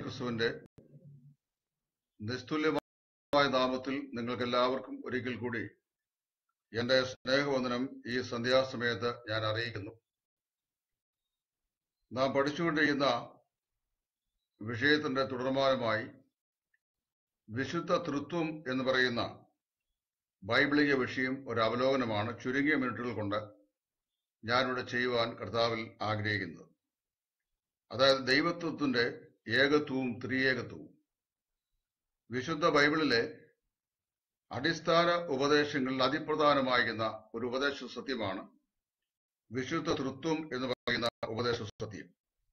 ക്രിസ്തുവിന്റെ നിസ്തുല്യമായ നാമത്തിൽ നിങ്ങൾക്ക് എല്ലാവർക്കും ഒരിക്കൽ കൂടി എന്റെ സ്നേഹവന്ദനം ഈ സന്ധ്യാസമയത്ത് ഞാൻ അറിയിക്കുന്നു. നാം പഠിച്ചുകൊണ്ടിരിക്കുന്ന വിഷയത്തിന്റെ തുടർമാനമായി വിശുദ്ധ തൃത്വം എന്ന് പറയുന്ന ബൈബിളിക വിഷയം ഒരു അവലോകനമാണ് ചുരുങ്ങിയ മിനിറ്റുകൾ കൊണ്ട് ഞാനിവിടെ ചെയ്യുവാൻ കർത്താവിൽ ആഗ്രഹിക്കുന്നത്. അതായത് ദൈവത്വത്തിന്റെ ഏകത്വവും ത്രിയേകത്വവും. വിശുദ്ധ ബൈബിളിലെ അടിസ്ഥാന ഉപദേശങ്ങളിൽ അതിപ്രധാനമായിരുന്ന ഒരു ഉപദേശ സത്യമാണ് വിശുദ്ധ തൃത്വം എന്ന് പറയുന്ന ഉപദേശ സത്യം.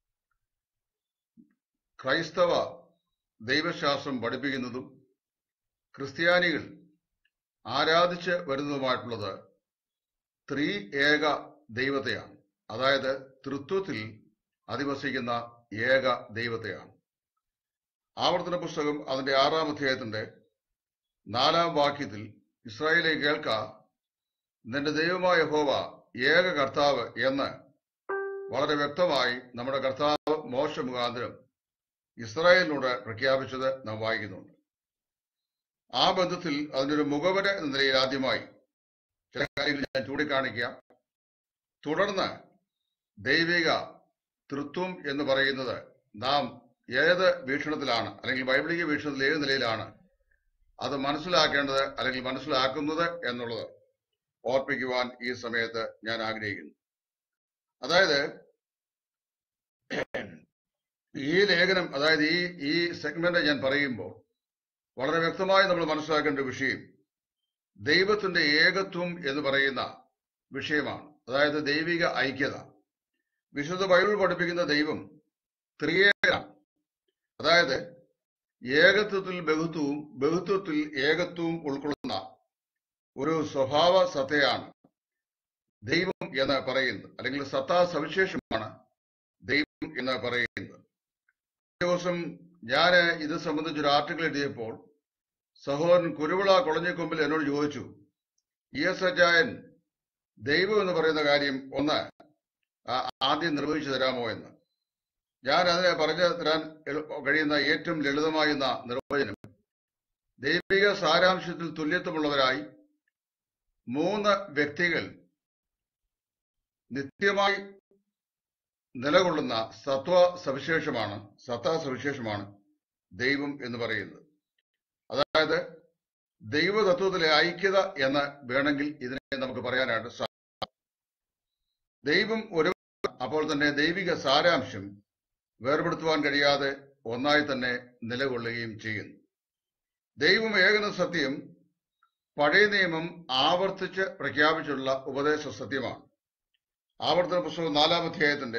ക്രൈസ്തവ ദൈവശാസ്ത്രം പഠിപ്പിക്കുന്നതും ക്രിസ്ത്യാനികൾ ആരാധിച്ച് വരുന്നതുമായിട്ടുള്ളത് ത്രി ഏക ദൈവത്തെയാണ്. അതായത് തൃത്വത്തിൽ അധിവസിക്കുന്ന ഏക ദൈവത്തെയാണ്. ആവർത്തന പുസ്തകം അതിന്റെ 6-ാം അധ്യായത്തിന്റെ 4-ാം വാക്യത്തിൽ ഇസ്രായേലെ കേൾക്ക, നിന്റെ ദൈവമായ യഹോവ ഏക കർത്താവ് എന്ന് വളരെ വ്യക്തമായി നമ്മുടെ കർത്താവ് മോശ മുഖാന്തരം ഇസ്രായേലിനോട് പ്രഖ്യാപിച്ചത് നാം വായിക്കുന്നുണ്ട്. ആ ബന്ധത്തിൽ അതിനൊരു മുഖവര എന്ന നിലയിൽ ആദ്യമായി ചില കാര്യങ്ങൾ ഞാൻ ചൂണ്ടിക്കാണിക്കാം. തുടർന്ന് ദൈവിക തൃത്വം എന്ന് പറയുന്നത് നാം ഏത് വീക്ഷണത്തിലാണ്, അല്ലെങ്കിൽ ബൈബിളിക വീക്ഷണത്തിൽ ഏത് നിലയിലാണ് അത് മനസ്സിലാക്കേണ്ടത് അല്ലെങ്കിൽ മനസ്സിലാക്കുന്നത് എന്നുള്ളത് ഓർപ്പിക്കുവാൻ ഈ സമയത്ത് ഞാൻ ആഗ്രഹിക്കുന്നു. അതായത് ഈ ലേഖനം, അതായത് ഈ സെഗ്മെന്റ് ഞാൻ പറയുമ്പോൾ വളരെ വ്യക്തമായി നമ്മൾ മനസ്സിലാക്കേണ്ട വിഷയം ദൈവത്തിന്റെ ഏകത്വം എന്ന് പറയുന്ന വിഷയമാണ്. അതായത് ദൈവിക ഐക്യത. വിശുദ്ധ ബൈബിൾ പഠിപ്പിക്കുന്ന ദൈവം ത്രിയേകനാണ്. അതായത് ഏകത്വത്തിൽ ബഹുത്വവും ബഹുത്വത്തിൽ ഏകത്വവും ഉൾക്കൊള്ളുന്ന ഒരു സ്വഭാവ സത്തയാണ് ദൈവം എന്ന് പറയുന്നത്, അല്ലെങ്കിൽ സത്താ സവിശേഷമാണ് ദൈവം എന്ന് പറയുന്നത്. ദിവസം ഞാൻ ഇത് സംബന്ധിച്ചൊരു ആർട്ടിക്കിൾ എഴുതിയപ്പോൾ സഹോദരൻ കുരുവിള കൊളഞ്ഞിക്കൊമ്പിൽ എന്നോട് ചോദിച്ചു, ES ദൈവം എന്ന് പറയുന്ന കാര്യം ഒന്ന് ആദ്യം നിർവഹിച്ചു തരാമോ എന്ന്. ഞാൻ അതിനെ പറഞ്ഞു തരാൻ കഴിയുന്ന ഏറ്റവും ലളിതമായിരുന്ന നിർവചനം, ദൈവിക സാരാംശത്തിൽ തുല്യത്വമുള്ളവരായി 3 വ്യക്തികൾ നിത്യമായി നിലകൊള്ളുന്ന സത്താ സവിശേഷമാണ് ദൈവം എന്ന് പറയുന്നത്. അതായത് ദൈവതത്വത്തിലെ ഐക്യത എന്ന് വേണമെങ്കിൽ ഇതിനെ നമുക്ക് പറയാനായിട്ട് സാധിക്കും. ദൈവം ഒരു, അപ്പോൾ തന്നെ ദൈവിക സാരാംശം വേർപെടുത്തുവാൻ കഴിയാതെ ഒന്നായി തന്നെ നിലകൊള്ളുകയും ചെയ്യുന്നു. ദൈവം ഏകന സത്യം പഴയ നിയമം ആവർത്തിച്ച് പ്രഖ്യാപിച്ചുള്ള ഉപദേശ സത്യമാണ്. ആവർത്തന പുസ്തകം 4-ാം അധ്യായത്തിന്റെ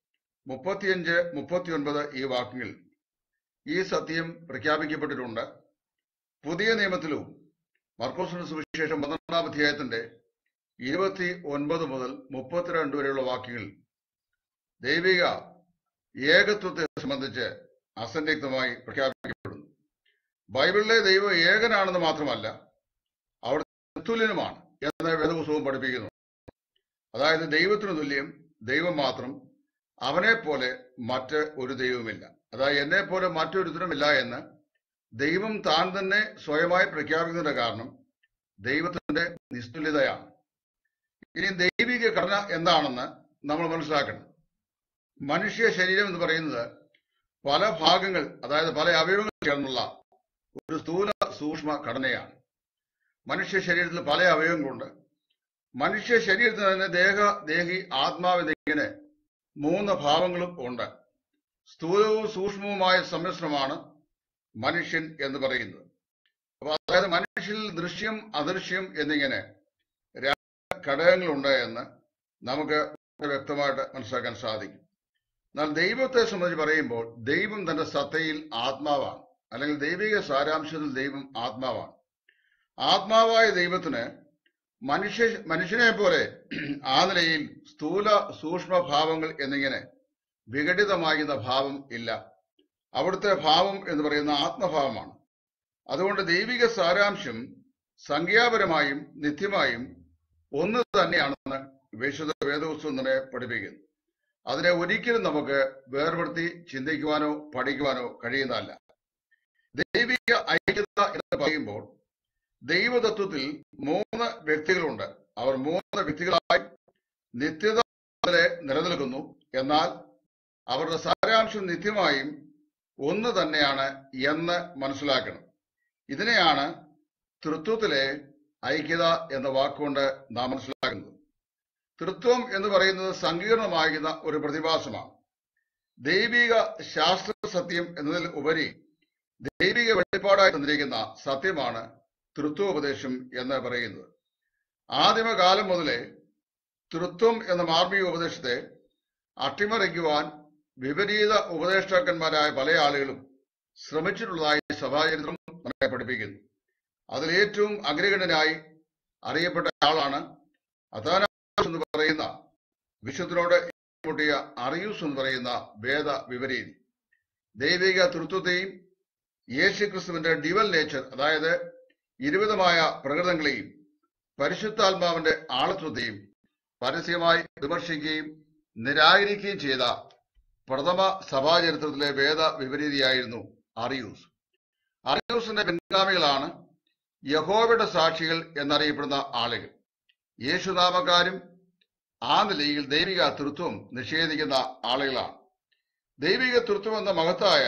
35-39 ഈ വാക്യങ്ങളിൽ ഈ സത്യം പ്രഖ്യാപിക്കപ്പെട്ടിട്ടുണ്ട്. പുതിയ നിയമത്തിലും മർക്കോസിന്റെ സുവിശേഷം 12-ാം അധ്യായത്തിന്റെ 29 മുതൽ 32 വരെയുള്ള വാക്യങ്ങളിൽ ദൈവിക ഏകത്വത്തെ സംബന്ധിച്ച് അസന്നിഗ്ധമായി പ്രഖ്യാപിക്കപ്പെടുന്നു. ബൈബിളിലെ ദൈവം ഏകനാണെന്ന് മാത്രമല്ല, അവിടുത്തെ തുല്യനുമാണ് എന്ന് വേദപുസ്തകവും പഠിപ്പിക്കുന്നു. അതായത് ദൈവത്തിന് തുല്യം ദൈവം മാത്രം, അവനെ പോലെ മറ്റ് ഒരു ദൈവമില്ല. അതായത് എന്നെ പോലെ മറ്റൊരുത്തരുമില്ല എന്ന് ദൈവം താൻ തന്നെ സ്വയമായി പ്രഖ്യാപിക്കുന്നതിന്റെ കാരണം ദൈവത്തിന്റെ നിസ്തുല്യതയാണ്. ഇനി ദൈവിക ഘടന എന്താണെന്ന് നമ്മൾ മനസ്സിലാക്കണം. മനുഷ്യ ശരീരം എന്ന് പറയുന്നത് പല ഭാഗങ്ങൾ, അതായത് പല അവയവങ്ങൾ ചേർന്നുള്ള ഒരു സ്ഥൂല സൂക്ഷ്മ ഘടനയാണ്. മനുഷ്യ ശരീരത്തിൽ പല അവയവങ്ങളുണ്ട്. മനുഷ്യ ശരീരത്തിന് തന്നെ ദേഹി, ആത്മാവ് എന്നിങ്ങനെ 3 ഭാവങ്ങളും ഉണ്ട്. സ്ഥൂലവും സൂക്ഷ്മവുമായ സമ്മിശ്രമാണ് മനുഷ്യൻ എന്ന് പറയുന്നത്. അപ്പൊ അതായത് മനുഷ്യരിൽ ദൃശ്യം, അദൃശ്യം എന്നിങ്ങനെ 2 ഘടകങ്ങളുണ്ട് എന്ന് നമുക്ക് വ്യക്തമായിട്ട് മനസ്സിലാക്കാൻ സാധിക്കും. എന്നാൽ ദൈവത്തെ സംബന്ധിച്ച് പറയുമ്പോൾ ദൈവം തന്റെ സത്തയിൽ ആത്മാവാണ്, അല്ലെങ്കിൽ ദൈവിക സാരാംശത്തിൽ ദൈവം ആത്മാവാണ്. ആത്മാവായ ദൈവത്തിന് മനുഷ്യനെ പോലെ ആ നിലയിൽ സ്ഥൂല സൂക്ഷ്മ ഭാവങ്ങൾ എന്നിങ്ങനെ വിഘടിതമാകുന്ന ഭാവം ഇല്ല. അവിടുത്തെ ഭാവം എന്ന് പറയുന്ന ആത്മഭാവമാണ്. അതുകൊണ്ട് ദൈവിക സാരാംശം സംഖ്യാപരമായും നിത്യമായും ഒന്ന് തന്നെയാണെന്ന് വിശുദ്ധ വേദപുസ്തകം നമ്മെ പഠിപ്പിക്കുന്നു. അതിനെ ഒരിക്കലും നമുക്ക് വേർപെടുത്തി ചിന്തിക്കുവാനോ പഠിക്കുവാനോ കഴിയുന്നതല്ല. ദൈവിക ഐക്യത എന്ന് പറയുമ്പോൾ ദൈവതത്വത്തിൽ 3 വ്യക്തികളുണ്ട്. അവർ 3 വ്യക്തികളായി നിത്യത നിലനിൽക്കുന്നു. എന്നാൽ അവരുടെ സാരാംശം നിത്യമായും ഒന്ന് തന്നെയാണ് എന്ന് മനസ്സിലാക്കണം. ഇതിനെയാണ് തൃത്വത്തിലെ ഐക്യത എന്ന വാക്കുകൊണ്ട് നാം മനസ്സിലാക്കുന്നത്. തൃത്വം എന്ന് പറയുന്നത് സങ്കീർണമാകുന്ന ഒരു പ്രതിഭാസമാണ്. ദൈവിക ശാസ്ത്ര സത്യം എന്നതിൽ ഉപരി ദൈവിക വെളിപ്പാടായി തന്നിരിക്കുന്ന സത്യമാണ് തൃത്വോപദേശം എന്ന് പറയുന്നത്. ആദിമകാലം മുതലേ തൃത്വം എന്ന മാർമിക ഉപദേശത്തെ അട്ടിമറിക്കുവാൻ വിപരീത ഉപദേഷ്ടാക്കന്മാരായ പല ആളുകളും ശ്രമിച്ചിട്ടുള്ളതായി സഭാചരിത്രം നമ്മെ പഠിപ്പിക്കുന്നു. അതിൽ ഏറ്റവും അഗ്രഗണ്യനായി അറിയപ്പെട്ട ആളാണ് അഥാനാസിയോസ് എന്ന് പറയുന്ന വിശുദ്ധനോട് മുട്ടിയ അറിയൂസ് എന്ന് പറയുന്ന വേദ വിപരീതി. ദൈവിക തൃത്വത്തെയും യേശുക്രിസ്തുവിന്റെ ഡിവൽ നേച്ചർ, അതായത് ഇരുവിധമായ പ്രകൃതങ്ങളെയും പരിശുദ്ധാത്മാവിന്റെ ആളത്വത്തെയും പരസ്യമായി വിമർശിക്കുകയും നിരാകരിക്കുകയും ചെയ്ത പ്രഥമ സഭാചരിത്രത്തിലെ വേദ വിപരീതിയായിരുന്നു അറിയൂസ്. അറിയൂസിന്റെ പിൻഗാമികളാണ് യഹോവയുടെ സാക്ഷികൾ എന്നറിയപ്പെടുന്ന ആളുകൾ. യേശുനാമക്കാരും ആ നിലയിൽ ദൈവിക തൃത്വം നിഷേധിക്കുന്ന ആളുകളാണ്. ദൈവിക തൃത്വം എന്ന മഹത്തായ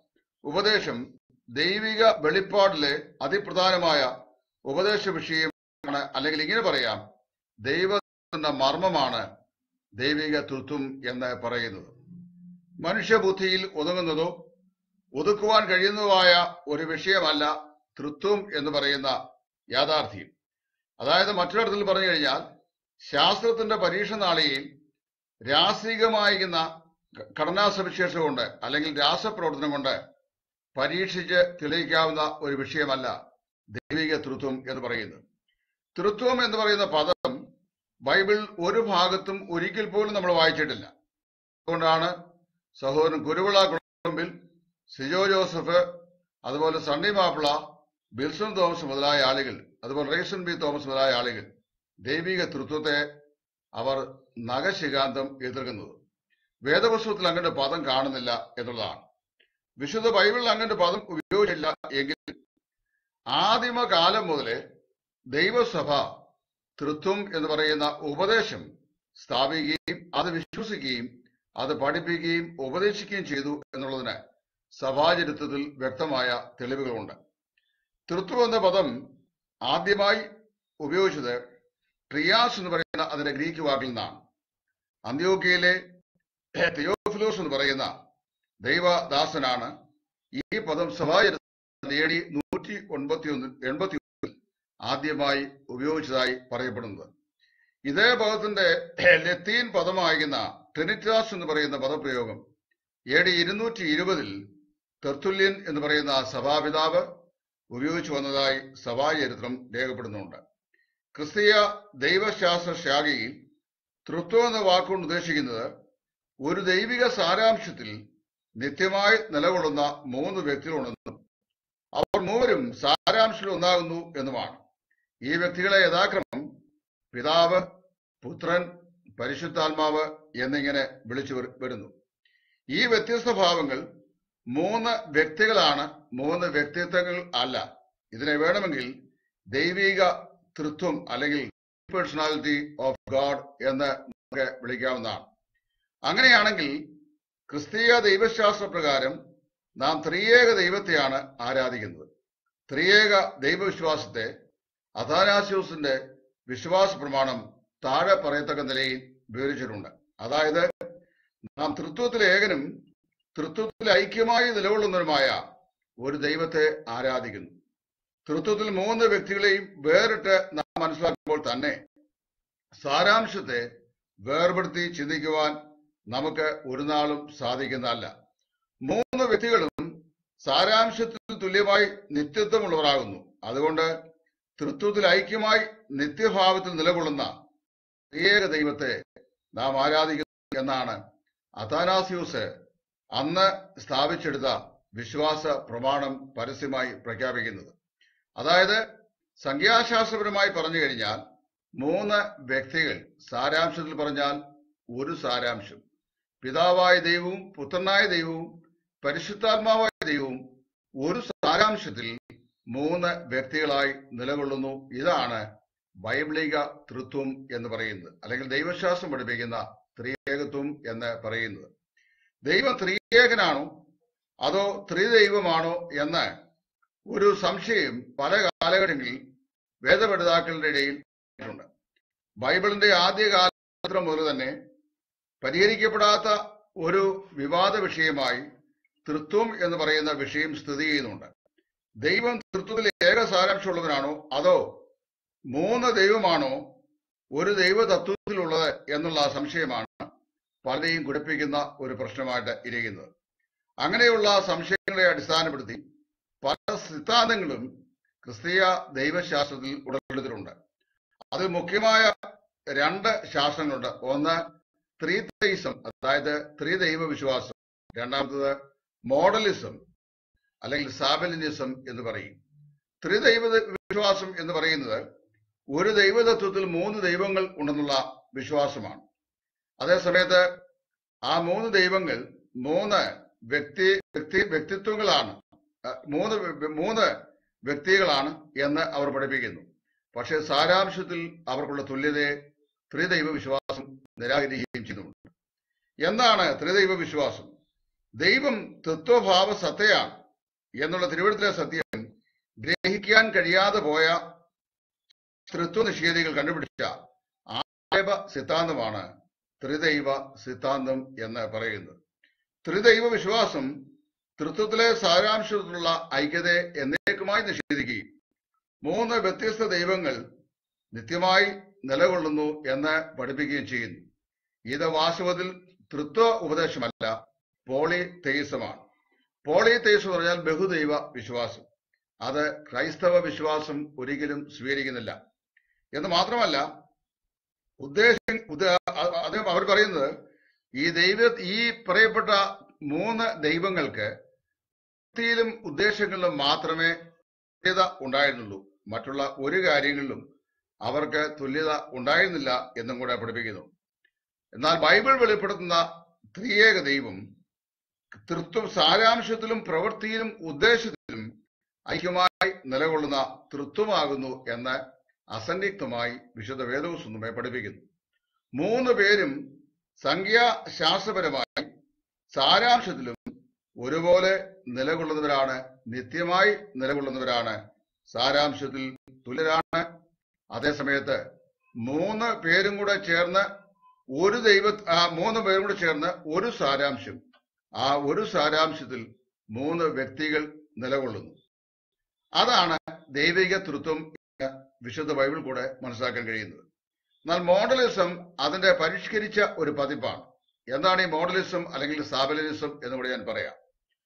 ഉപദേശം ദൈവിക വെളിപ്പാടിലെ അതിപ്രധാനമായ ഉപദേശ വിഷയമാണ്. അല്ലെങ്കിൽ ഇങ്ങനെ പറയാം, ദൈവത്തിന്റെ മർമ്മമാണ് ദൈവിക തൃത്വം എന്ന് പറയുന്നത്. മനുഷ്യബുദ്ധിയിൽ ഒതുങ്ങുന്നതോ ഒതുക്കുവാൻ കഴിയുന്നതുമായ ഒരു വിഷയമല്ല തൃത്വം എന്ന് പറയുന്ന യാഥാർത്ഥ്യം. അതായത് മറ്റൊരിടത്തിൽ പറഞ്ഞു കഴിഞ്ഞാൽ, ശാസ്ത്രത്തിന്റെ പരീക്ഷ നാളികയിൽ രാസികമായിരിക്കുന്ന ഘടനാസവിശേഷത കൊണ്ട് അല്ലെങ്കിൽ രാസപ്രവർത്തനം കൊണ്ട് പരീക്ഷിച്ച് തെളിയിക്കാവുന്ന ഒരു വിഷയമല്ല ദൈവിക തൃത്വം എന്ന് പറയുന്നത്. തൃത്വം എന്ന് പറയുന്ന പദം ബൈബിൾ ഒരു ഭാഗത്തും ഒരിക്കൽ പോലും നമ്മൾ വായിച്ചിട്ടില്ല. അതുകൊണ്ടാണ് സഹോദരൻ കുരുവിള കുളമ്പിൽ, സിജോ ജോസഫ്, അതുപോലെ സണ്ണി മാപ്പിള, ബിൽസൺ തോമസ് മുതലായ ആളുകൾ, അതുപോലെ റേസൺ ബി തോമസ് മുതലായ ആളുകൾ ദൈവിക തൃത്വത്തെ അവർ നഖശികാന്തം എതിർക്കുന്നത്. വേദപുസ്തകത്തിൽ അങ്ങനെ പദം കാണുന്നില്ല എന്നുള്ളതാണ്. വിശുദ്ധ ബൈബിളിൽ അങ്ങനെ പദം ഉപയോഗിച്ചില്ല എങ്കിൽ ആദിമകാലം മുതലേ ദൈവസഭ തൃത്വം എന്ന് പറയുന്ന ഉപദേശം സ്ഥാപിക്കുകയും അത് വിശ്വസിക്കുകയും അത് പഠിപ്പിക്കുകയും ഉപദേശിക്കുകയും ചെയ്തു എന്നുള്ളതിന് സഭാചരിത്രത്തിൽ വ്യക്തമായ തെളിവുകളുണ്ട്. തൃത്വം എന്ന പദം ആദ്യമായി ഉപയോഗിച്ചത് ട്രിയാസ് എന്ന് പറയുന്ന അതിന്റെ ഗ്രീക്ക് വാക്കിൽ നിന്നാണ്. അന്ത്യോക്യയിലെ തിയോഫിലോസ് എന്ന് പറയുന്ന ദൈവദാസനാണ് ഈ പദം സഭാചരിത്രത്തിൽ AD 181 ആദ്യമായി ഉപയോഗിച്ചതായി പറയപ്പെടുന്നത്. ഇതേ പദത്തിന്റെ ലത്തീൻ പദമായിരുന്ന ട്രിനിറ്റാസ് എന്ന് പറയുന്ന പദപ്രയോഗം AD 220 തെർത്തുല്യൻ എന്ന് പറയുന്ന സഭാപിതാവ് ഉപയോഗിച്ചു വന്നതായി സഭാചരിത്രം രേഖപ്പെടുന്നുണ്ട്. ക്രിസ്തീയ ദൈവശാസ്ത്ര ശാഖയിൽ തൃത്വം എന്ന വാക്കുകൊണ്ട് ഉദ്ദേശിക്കുന്നത് ഒരു ദൈവിക സാരാംശത്തിൽ നിത്യമായി നിലകൊള്ളുന്ന 3 വ്യക്തികളുണ്ടെന്നും അവർ മൂവരും സാരാംശത്തിൽ ഒന്നാകുന്നു എന്നുമാണ്. ഈ വ്യക്തികളെ യഥാക്രമം പിതാവ്, പുത്രൻ, പരിശുദ്ധാത്മാവ് എന്നിങ്ങനെ വിളിച്ചു വരുന്നു. ഈ വ്യത്യസ്ത ഭാവങ്ങൾ 3 വ്യക്തികളാണ്, 3 വ്യക്തിത്വങ്ങൾ അല്ല. ഇതിനെ വേണമെങ്കിൽ ദൈവിക തൃത്വം അല്ലെങ്കിൽ പേഴ്സണാലിറ്റി ഓഫ് ഗോഡ് എന്ന് നമുക്ക് വിളിക്കാവുന്നതാണ്. അങ്ങനെയാണെങ്കിൽ ക്രിസ്തീയ ദൈവശാസ്ത്ര പ്രകാരം നാം ത്രിയേക ദൈവത്തെയാണ് ആരാധിക്കുന്നത്. ത്രിയേക ദൈവവിശ്വാസത്തെ അഥാനാസ്യോസിന്റെ വിശ്വാസ പ്രമാണം താഴെ പറയത്തക്ക നിലയിൽ വിവരിച്ചിട്ടുണ്ട്. അതായത് നാം തൃത്വത്തിൽ ഏകനും തൃത്വത്തിൽ ഐക്യമായി നിലകൊള്ളുന്നവരുമായ ഒരു ദൈവത്തെ ആരാധിക്കുന്നു. തൃത്വത്തിൽ 3 വ്യക്തികളെയും വേറിട്ട് നാം മനസ്സിലാക്കുമ്പോൾ തന്നെ സാരാംശത്തെ വേർപെടുത്തി ചിന്തിക്കുവാൻ നമുക്ക് ഒരു നാളും സാധിക്കുന്നതല്ല. 3 വ്യക്തികളും സാരാംശത്തിൽ തുല്യമായി നിത്യത്വമുള്ളവരാകുന്നു. അതുകൊണ്ട് തൃത്വത്തിൽ ഐക്യമായി നിത്യഭാവത്തിൽ നിലകൊള്ളുന്ന ഏക ദൈവത്തെ നാം ആരാധിക്കുന്നു എന്നാണ് അഥാനാസ്യൂസ് അന്ന് സ്ഥാപിച്ചെടുത്ത വിശ്വാസ പ്രമാണം പരസ്യമായി പ്രഖ്യാപിക്കുന്നത്. അതായത് സംഖ്യാശാസ്ത്രപരമായി പറഞ്ഞു കഴിഞ്ഞാൽ 3 വ്യക്തികൾ, സാരാംശത്തിൽ പറഞ്ഞാൽ ഒരു സാരാംശം. പിതാവായ ദൈവവും പുത്രനായ ദൈവവും പരിശുദ്ധാത്മാവായ ദൈവവും ഒരു സാരാംശത്തിൽ മൂന്ന് വ്യക്തികളായി നിലകൊള്ളുന്നു. ഇതാണ് ബൈബിളിക തൃത്വം എന്ന് പറയുന്നത്, അല്ലെങ്കിൽ ദൈവശാസ്ത്രം പഠിപ്പിക്കുന്ന ത്രിയേകത്വം എന്ന് പറയുന്നത്. ദൈവം ത്രിയേകനാണോ അതോ ത്രിദൈവമാണോ എന്ന് ഒരു സംശയം പല കാലഘട്ടങ്ങളിൽ വേദപഠിതാക്കളുടെ ഇടയിൽ ഉണ്ട്. ബൈബിളിന്റെ ആദ്യകാലം മുതൽ തന്നെ പരിഹരിക്കപ്പെടാത്ത ഒരു വിവാദ വിഷയമായി തൃത്വം എന്ന് പറയുന്ന വിഷയം സ്ഥിതി ചെയ്യുന്നുണ്ട്. ദൈവം തൃത്വത്തിൽ ഏക സാരാംശമുള്ളവനാണോ അതോ മൂന്ന് ദൈവമാണോ ഒരു ദൈവതത്വത്തിലുള്ളത് എന്നുള്ള സംശയമാണ് പലരെയും കുഴപ്പിക്കുന്ന ഒരു പ്രശ്നമായിട്ട് ഇരിക്കുന്നത്. അങ്ങനെയുള്ള സംശയങ്ങളെ അടിസ്ഥാനപ്പെടുത്തി പല സിദ്ധാന്തങ്ങളും ക്രിസ്തീയ ദൈവശാസ്ത്രത്തിൽ ഉടലെടുത്തിട്ടുണ്ട്. അതിൽ മുഖ്യമായ രണ്ട് ശാസ്ത്രങ്ങളുണ്ട്. ഒന്ന് ത്രിതെയിസം, അതായത് ത്രിദൈവ വിശ്വാസം. രണ്ടാമത്തത് മോഡലിസം അല്ലെങ്കിൽ സാബലിനിസം എന്ന് പറയും. ത്രിദൈവ വിശ്വാസം എന്ന് പറയുന്നത് ഒരു ദൈവതത്വത്തിൽ മൂന്ന് ദൈവങ്ങൾ ഉണ്ടെന്നുള്ള വിശ്വാസമാണ്. അതേസമയത്ത് ആ മൂന്ന് ദൈവങ്ങൾ മൂന്ന് വ്യക്തിത്വങ്ങളാണ്, മൂന്ന് വ്യക്തികളാണ് എന്ന് അവർ പഠിപ്പിക്കുന്നു. പക്ഷെ സാരാംശത്തിൽ അവർക്കുള്ള തുല്യതയെ ത്രിദൈവ വിശ്വാസം നിരാകരിക്കുകയും ചെയ്യുന്നുണ്ട്. എന്താണ് ത്രിദൈവ വിശ്വാസം? ദൈവം തത്വഭാവ സത്തയാണ് എന്നുള്ള തിരുവഴുത്തിലെ സത്യം ഗ്രഹിക്കാൻ കഴിയാതെ പോയ തൃത്വനിഷേധികൾ കണ്ടുപിടിച്ച ആക്ഷേപ സിദ്ധാന്തമാണ് ത്രിദൈവ സിദ്ധാന്തം എന്ന് പറയുന്നത്. ത്രിദൈവ വിശ്വാസം തൃത്വത്തിലെ സാരാംശത്തിലുള്ള ഐക്യതയെ എന്നേക്കുമായി നിഷേധിക്കുകയും മൂന്ന് വ്യത്യസ്ത ദൈവങ്ങൾ നിത്യമായി നിലകൊള്ളുന്നു എന്ന് പഠിപ്പിക്കുകയും ചെയ്യുന്നു. ഇത് വാസ്തവത്തിൽ തൃത്വ ഉപദേശമല്ല, പോളിതെയിസമാണ്. പോളിതെയിസം എന്ന് പറഞ്ഞാൽ ബഹുദൈവ വിശ്വാസം. അത് ക്രൈസ്തവ വിശ്വാസം ഒരിക്കലും സ്വീകരിക്കുന്നില്ല എന്ന് മാത്രമല്ല, അവർ പറയുന്നത് ഈ പറയപ്പെട്ട മൂന്ന് ദൈവങ്ങൾക്ക് ത്തിലും ഉദ്ദേശങ്ങളിലും മാത്രമേ തുല്യത ഉണ്ടായിരുന്നുള്ളൂ, മറ്റുള്ള ഒരു കാര്യങ്ങളിലും അവർക്ക് തുല്യത ഉണ്ടായിരുന്നില്ല എന്നും കൂടെ പഠിപ്പിക്കുന്നു. എന്നാൽ ബൈബിൾ വെളിപ്പെടുത്തുന്ന ത്രിയേക ദൈവം തൃത്വം സാരാംശത്തിലും പ്രവൃത്തിയിലും ഉദ്ദേശത്തിലും ഐക്യമായി നിലകൊള്ളുന്ന തൃത്വമാകുന്നു എന്ന് അസന്നിഗ്ധമായി വിശുദ്ധ വേദപുസ്തകം നമ്മെ പഠിപ്പിക്കുന്നു. മൂന്ന് പേരും സംഖ്യാശാസ്ത്രപരമായി സാരാംശത്തിലും ഒരുപോലെ നിലകൊള്ളുന്നവരാണ്, നിത്യമായി നിലകൊള്ളുന്നവരാണ്, സാരാംശത്തിൽ തുല്യരാണ്. അതേസമയത്ത് മൂന്ന് പേരും കൂടെ ചേർന്ന് ഒരു സാരാംശം, ആ ഒരു സാരാംശത്തിൽ മൂന്ന് വ്യക്തികൾ നിലകൊള്ളുന്നു. അതാണ് ദൈവിക തൃത്വം വിശുദ്ധ ബൈബിൾ കൂടെ മനസ്സിലാക്കാൻ കഴിയുന്നത്. എന്നാൽ മോഡലിസം അതിന്റെ പരിഷ്കരിച്ച ഒരു പതിപ്പാണ്. എന്താണ് ഈ മോഡലിസം അല്ലെങ്കിൽ സാബലിനിസം എന്നുകൂടെ ഞാൻ പറയാം.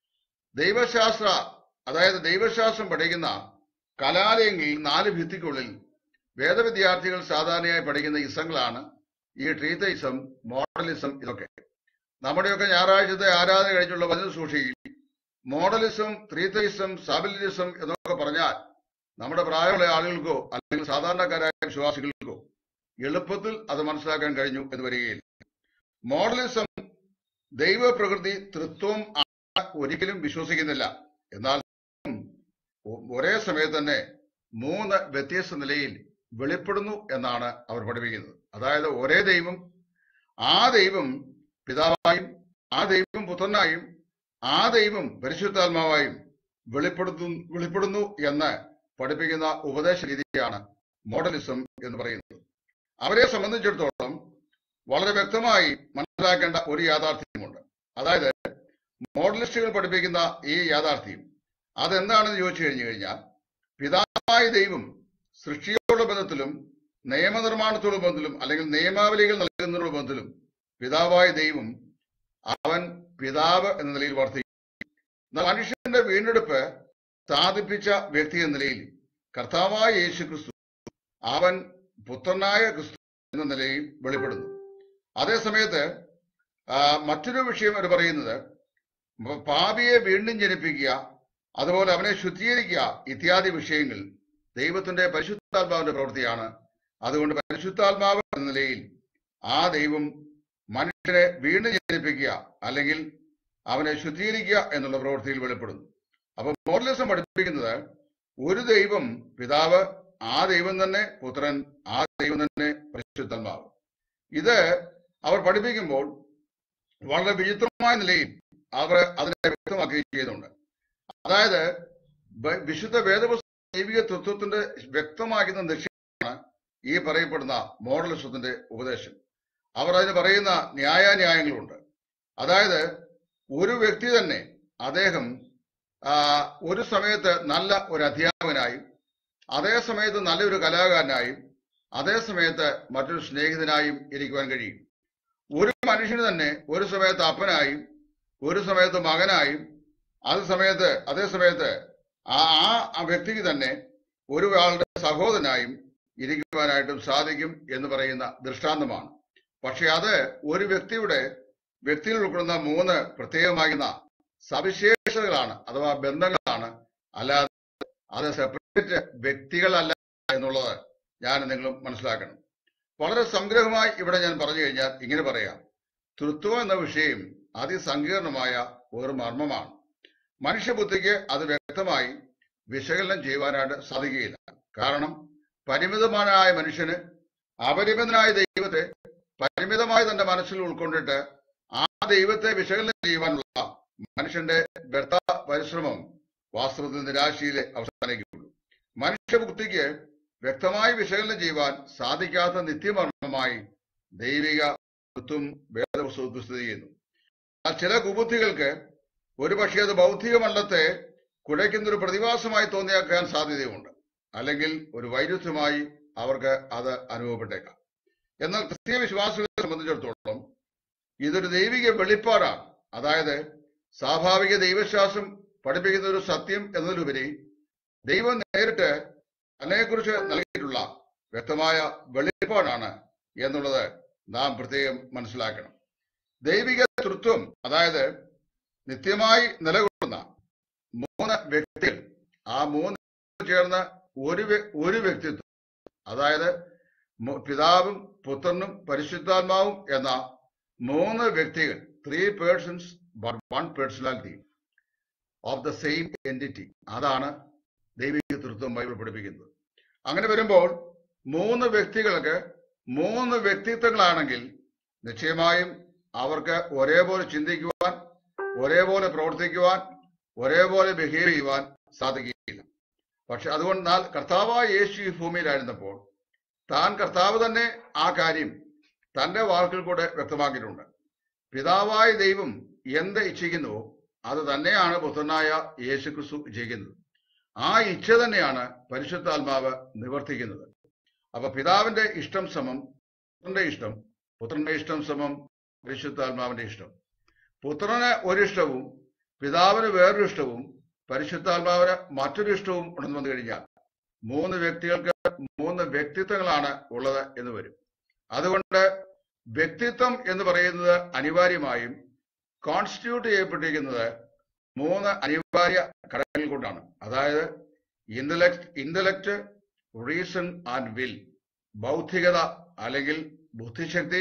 ദൈവശാസ്ത്രം പഠിക്കുന്ന കലാലയങ്ങളിൽ 4 ഭിത്തിക്കുള്ളിൽ വേദവിദ്യാർത്ഥികൾ സാധാരണയായി പഠിക്കുന്ന ഇസങ്ങളാണ് ഈ ട്രീതെയിസം, മോഡലിസം. ഇതൊക്കെ നമ്മുടെയൊക്കെ ഞായറാഴ്ചത്തെ ആരാധന കഴിഞ്ഞുള്ള വചന സൂക്ഷിയിൽ മോഡലിസം, ത്രിതെയിസം, സാബലിനിസം എന്നൊക്കെ പറഞ്ഞാൽ നമ്മുടെ പ്രായമുള്ള ആളുകൾക്കോ അല്ലെങ്കിൽ സാധാരണക്കാരായ വിശ്വാസികൾക്കോ എളുപ്പത്തിൽ അത് മനസ്സിലാക്കാൻ കഴിഞ്ഞു എന്ന് വരികയില്ല. മോഡലിസം ദൈവപ്രകൃതി തൃത്വം ഒരിക്കലും വിശ്വസിക്കുന്നില്ല. എന്നാൽ ഒരേ സമയത്ത് തന്നെ മൂന്ന് വ്യത്യസ്ത നിലയിൽ വെളിപ്പെടുന്നു എന്നാണ് അവർ പഠിപ്പിക്കുന്നത്. അതായത് ഒരേ ദൈവം, ആ ദൈവം പിതാവായും ആ ദൈവം പുത്രനായും ആ ദൈവം പരിശുദ്ധാത്മാവായും വെളിപ്പെടുന്നു എന്ന് പഠിപ്പിക്കുന്ന ഉപദേശ രീതിയാണ് മോഡലിസം എന്ന് പറയുന്നത്. അവരെ സംബന്ധിച്ചിടത്തോളം വളരെ വ്യക്തമായി മനസ്സിലാക്കേണ്ട ഒരു യാഥാർത്ഥ്യമുണ്ട്. അതായത് മോഡലിസ്റ്റുകൾ പഠിപ്പിക്കുന്ന ഈ യാഥാർത്ഥ്യം അതെന്താണെന്ന് ചോദിച്ചു കഴിഞ്ഞാൽ, പിതാവായ ദൈവം സൃഷ്ടിയോടുള്ള ബന്ധത്തിലും നിയമനിർമ്മാണത്തോടുള്ള ബന്ധത്തിലും അല്ലെങ്കിൽ നിയമാവലികൾ നൽകുന്നതിനുള്ള ബന്ധത്തിലും പിതാവായ ദൈവം അവൻ പിതാവ് എന്ന നിലയിൽ വർത്തിക്കും. എന്നാൽ മനുഷ്യന്റെ വീണ്ടെടുപ്പ് സാധിപ്പിച്ച വ്യക്തി എന്ന നിലയിൽ കർത്താവായ യേശു ക്രിസ്തു അവൻ പുത്രനായ ക്രിസ്തു എന്ന നിലയിൽ വെളിപ്പെടുന്നു. അതേസമയത്ത് മറ്റൊരു വിഷയം അവർ പറയുന്നത് പാപിയെ വീണ്ടും ജനിപ്പിക്കുക, അതുപോലെ അവനെ ശുദ്ധീകരിക്കുക ഇത്യാദി വിഷയങ്ങൾ ദൈവത്തിന്റെ പരിശുദ്ധാത്മാവിന്റെ പ്രവൃത്തിയാണ്. അതുകൊണ്ട് പരിശുദ്ധാത്മാവ് എന്ന നിലയിൽ ആ ദൈവം മനുഷ്യനെ വീണ്ടും ജനിപ്പിക്കുക അല്ലെങ്കിൽ അവനെ ശുദ്ധീകരിക്കുക എന്നുള്ള പ്രവൃത്തിയിൽ വെളിപ്പെടുന്നു. അപ്പൊ മോഡലിസം പഠിപ്പിക്കുന്നത് ഒരു ദൈവം പിതാവ്, ആ ദൈവം തന്നെ പുത്രൻ, ആ ദൈവം തന്നെ പരിശുദ്ധാത്മാവ്. ഇത് അവർ പഠിപ്പിക്കുമ്പോൾ വളരെ വിചിത്രമായ നിലയിൽ അവർ അതിനെ വ്യക്തമാക്കുകയും ചെയ്യുന്നുണ്ട്. അതായത് വിശുദ്ധ വേദപുസ്തക ദൈവിക തത്വത്തിന്റെ വ്യക്തമാക്കുന്ന നിശ്ചയമാണ് ഈ പറയപ്പെടുന്ന മോഡലിസത്തിന്റെ ഉപദേശം. അവർ അതിന് പറയുന്ന ന്യായാന്യായങ്ങളുണ്ട്. അതായത് ഒരു വ്യക്തി തന്നെ അദ്ദേഹം ഒരു സമയത്ത് നല്ല ഒരു അധ്യാപകനായും അതേ സമയത്ത് നല്ലൊരു കലാകാരനായും അതേ സമയത്ത് മറ്റൊരു സ്നേഹിതനായും ഇരിക്കുവാൻ കഴിയും. ഒരു മനുഷ്യന് തന്നെ ഒരു സമയത്ത് അപ്പനായും ഒരു സമയത്ത് മകനായും അതേ സമയത്ത് ആ വ്യക്തിക്ക് തന്നെ ഒരാളുടെ സഹോദരനായും ഇരിക്കുവാനായിട്ടും സാധിക്കും എന്ന് പറയുന്ന ദൃഷ്ടാന്തമാണ്. പക്ഷെ അത് ഒരു വ്യക്തിയിൽ ഉൾക്കൊള്ളുന്ന 3 പ്രത്യേകമാകുന്ന സവിശേഷതകളാണ് അഥവാ ബന്ധങ്ങളാണ്, അല്ലാതെ അത് സെപ്പറേറ്റ് വ്യക്തികളല്ല എന്നുള്ളത് ഞാൻ നിങ്ങളും മനസ്സിലാക്കണം. വളരെ സംഗ്രഹമായി ഇവിടെ ഞാൻ പറഞ്ഞു കഴിഞ്ഞാൽ ഇങ്ങനെ പറയാം: തൃത്വം എന്ന വിഷയം അതിസങ്കീർണമായ ഒരു മർമ്മമാണ്. മനുഷ്യബുദ്ധിക്ക് അത് വ്യക്തമായി വിശകലനം ചെയ്യുവാനായിട്ട് സാധിക്കുകയില്ല. കാരണം പരിമിതമായ മനുഷ്യന് അപരിമിതനായ ദൈവത്തെ പരിമിതമായി തന്റെ മനസ്സിൽ ഉൾക്കൊണ്ടിട്ട് ആ ദൈവത്തെ വിശകലനം ചെയ്യുവാനുള്ള മനുഷ്യന്റെ വ്യർത്ഥ പരിശ്രമം വാസ്തവത്തിൽ നിരാശയിലെ അവസാനിക്കുള്ളൂ. മനുഷ്യബുദ്ധിക്ക് വ്യക്തമായി വിശകലനം ചെയ്യുവാൻ സാധിക്കാത്ത നിത്യമർമ്മമായി ദൈവിക തത്വം വേദപുസ്തകത്തിൽ സ്ഥിതി ചെയ്യുന്നു. ചില കുബുദ്ധികൾക്ക് ഒരുപക്ഷെ അത് ഭൗതിക മണ്ഡലത്തെ കുഴയ്ക്കുന്നൊരു പ്രതിഭാസമായി തോന്നിയാക്കാൻ സാധ്യതയുണ്ട്, അല്ലെങ്കിൽ ഒരു വൈരുദ്ധ്യമായി അവർക്ക് അത് അനുഭവപ്പെട്ടേക്കാം. എന്നാൽ ക്രിസ്തീയ വിശ്വാസികളെ സംബന്ധിച്ചിടത്തോളം ഇതൊരു ദൈവിക വെളിപ്പാടാണ്. അതായത് സ്വാഭാവിക ദൈവശാസ്ത്രം പഠിപ്പിക്കുന്ന ഒരു സത്യം എന്നതിലുപരി ദൈവം നേരിട്ട് അതിനെക്കുറിച്ച് നൽകിയിട്ടുള്ള വ്യക്തമായ വെളിപ്പാടാണ് എന്നുള്ളത് നാം പ്രത്യേകം മനസ്സിലാക്കണം. ദൈവിക തൃത്വം, അതായത് നിത്യമായി നിലകൊള്ളുന്ന 3 വ്യക്തികൾ, ആ 3 ചേർന്ന ഒരു വ്യക്തിത്വം, അതായത് പിതാവും പുത്രനും പരിശുദ്ധാത്മാവും എന്ന 3 വ്യക്തികൾ, 3 persons but 1 personality of the same entity, അതാണ് ദൈവിക തൃത്വം ബൈബിൾ പഠിപ്പിക്കുന്നത്. അങ്ങനെ വരുമ്പോൾ 3 വ്യക്തികൾക്ക് 3 വ്യക്തിത്വങ്ങളാണെങ്കിൽ നിശ്ചയമായും അവർക്ക് ഒരേപോലെ ചിന്തിക്കുവാൻ, ഒരേപോലെ പ്രവർത്തിക്കുവാൻ, ഒരേപോലെ ബിഹേവ് ചെയ്യുവാൻ സാധിക്കുകയില്ല. പക്ഷെ അതുകൊണ്ടാൽ കർത്താവായ യേശു ഈ ഭൂമിയിലായിരുന്നപ്പോൾ താൻ കർത്താവ് തന്നെ ആ കാര്യം തന്റെ വാക്കുകൾ കൂടെ വ്യക്തമാക്കിയിട്ടുണ്ട്. പിതാവായ ദൈവം എന്ത് ഇച്ഛിക്കുന്നുവോ അത് തന്നെയാണ് പുത്രനായ യേശു ക്രിസ്തു ഇച്ഛിക്കുന്നത്. ആ ഇച്ഛ തന്നെയാണ് പരിശുദ്ധാത്മാവ് നിവർത്തിക്കുന്നത്. അപ്പൊ പിതാവിന്റെ ഇഷ്ടം സമം പുത്രന്റെ ഇഷ്ടം, പുത്രന്റെ ഇഷ്ടം സമം പരിശുദ്ധാത്മാവിന്റെ ഇഷ്ടം. പുത്രന് ഒരിഷ്ടവും പിതാവിന് വേറൊരു ഇഷ്ടവും പരിശുദ്ധാത്മാവിന് മറ്റൊരു ഇഷ്ടവും ഉണ്ടെന്ന് വന്നു കഴിഞ്ഞാൽ 3 വ്യക്തികൾക്ക് 3 വ്യക്തിത്വങ്ങളാണ് ഉള്ളത് എന്ന് വരും. അതുകൊണ്ട് വ്യക്തിത്വം എന്ന് പറയുന്നത് അനിവാര്യമായും കോൺസ്റ്റിറ്റ്യൂട്ട് ചെയ്യപ്പെട്ടിരിക്കുന്നത് 3 അനിവാര്യ ഘടകങ്ങൾ കൊണ്ടാണ്. അതായത് ഇന്റലക്ട്, റീസൺ ആൻഡ് വിൽ, ബൗദ്ധികത അല്ലെങ്കിൽ ബുദ്ധിശക്തി,